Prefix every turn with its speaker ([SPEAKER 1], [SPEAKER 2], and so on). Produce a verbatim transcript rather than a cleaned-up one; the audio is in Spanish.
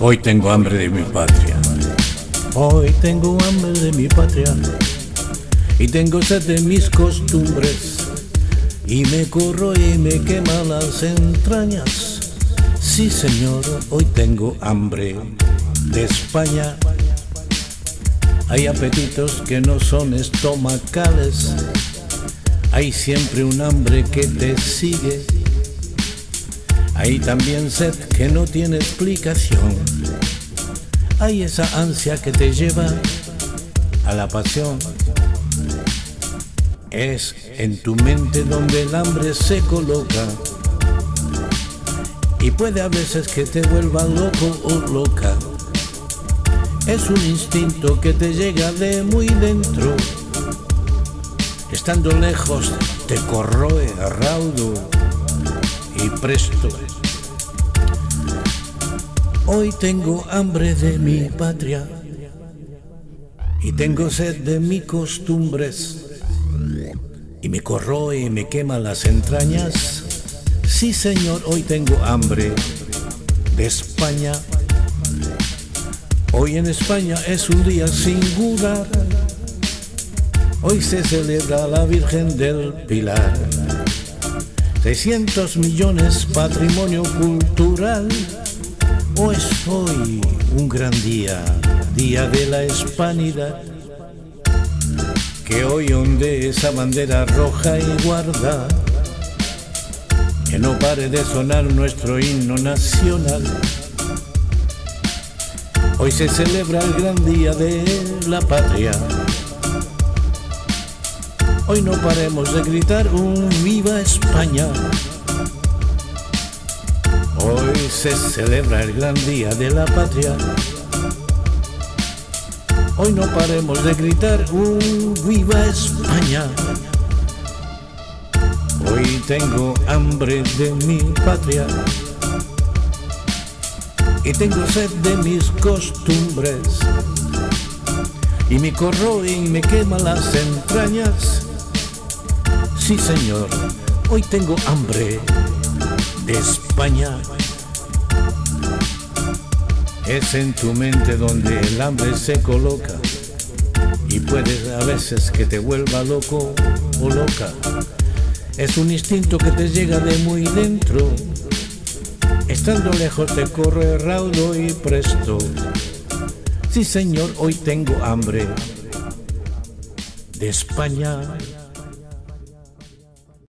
[SPEAKER 1] Hoy tengo hambre de mi patria. Hoy tengo hambre de mi patria y tengo sed de mis costumbres, y me corro y me quema las entrañas. Sí, señor, hoy tengo hambre de España. Hay apetitos que no son estomacales, hay siempre un hambre que te sigue. Hay también sed que no tiene explicación. Hay esa ansia que te lleva a la pasión. Es en tu mente donde el hambre se coloca, y puede a veces que te vuelva loco o loca. Es un instinto que te llega de muy dentro. Estando lejos te corroe a raudo y presto. Hoy tengo hambre de mi patria y tengo sed de mis costumbres, y me corroe y me quema las entrañas. Sí, señor, hoy tengo hambre de España. Hoy en España es un día singular. Hoy se celebra la Virgen del Pilar. seiscientos millones patrimonio cultural. O es hoy un gran día, día de la hispanidad. Que hoy ondee esa bandera roja y guarda, que no pare de sonar nuestro himno nacional. Hoy se celebra el gran día de la patria. Hoy no paremos de gritar un viva España. Hoy se celebra el gran día de la patria. Hoy no paremos de gritar un viva España. Hoy tengo hambre de mi patria y tengo sed de mis costumbres, y me corroe y me quema las entrañas. Sí, señor, hoy tengo hambre de España. Es en tu mente donde el hambre se coloca, y puede a veces que te vuelva loco o loca. Es un instinto que te llega de muy dentro. Estando lejos te corre raudo y presto. Sí, señor, hoy tengo hambre de España.